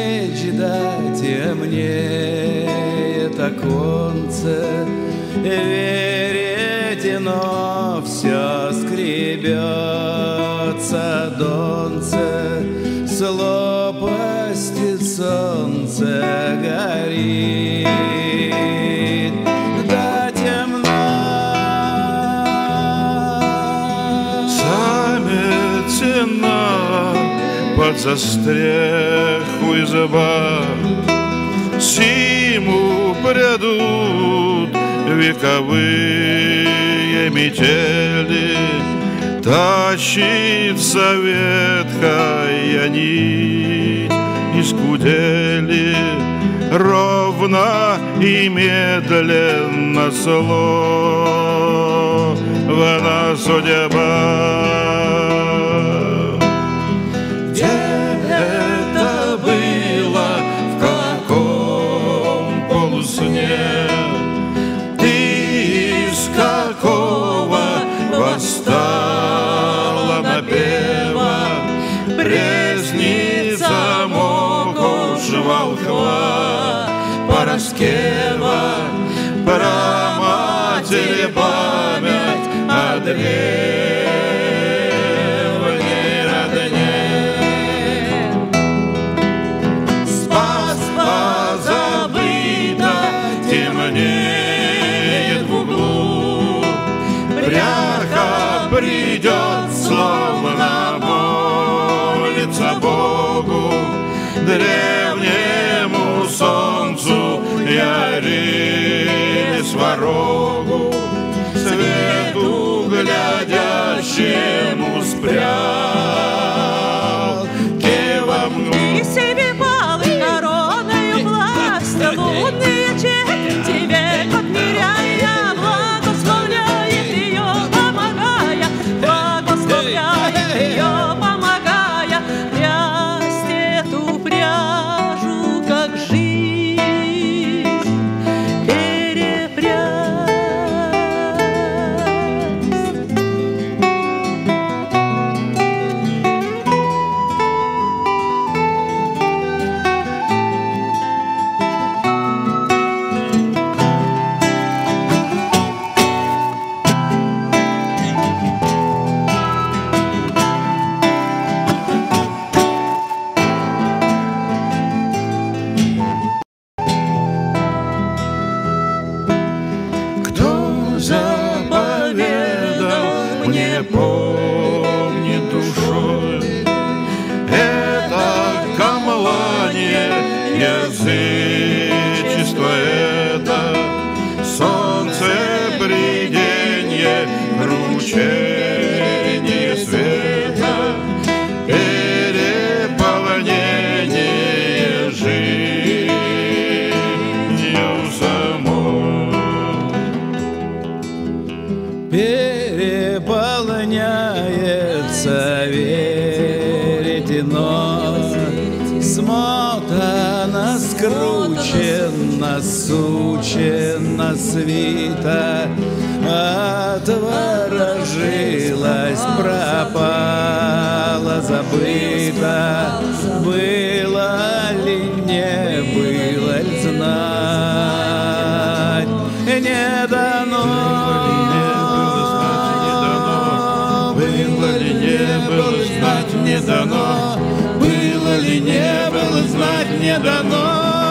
печь, да темнеет оконце, веретено все скребется, донце с лопасти солнце горит, да темно. Заметена под застреху изба, зиму придут вековые метели, тащится ветхая нить из кудели, ровно и медленно словно судьба. Где это было, в каком полусне? Ты из какого восстала напева? Преснится могуш волхва Параскева, про матери память о древней родне. Спасба забыта, темнеет в углу, пряха придет, словно молится Богу, древнему солнцу Ярине сварогу, свету глядящему спрял кивом. И себе палы короною властью лунные черти век отмеряя, благословляет ее, помогая, благословляет ее, помогая прясть эту пряжу, как жизнь перепрясть. Кто заповедал мне помнить душой? Это камлание, язычество это, солнце бреденье, кручение света, переполнение жизнью самой. Переполняется веретено, смотана, скручена, сучена свита, отворожилась, пропала, забыта. Было ли, не было ли знать, не дано. Было ли, не было знать, не дано. Было ли, не было знать, не дано.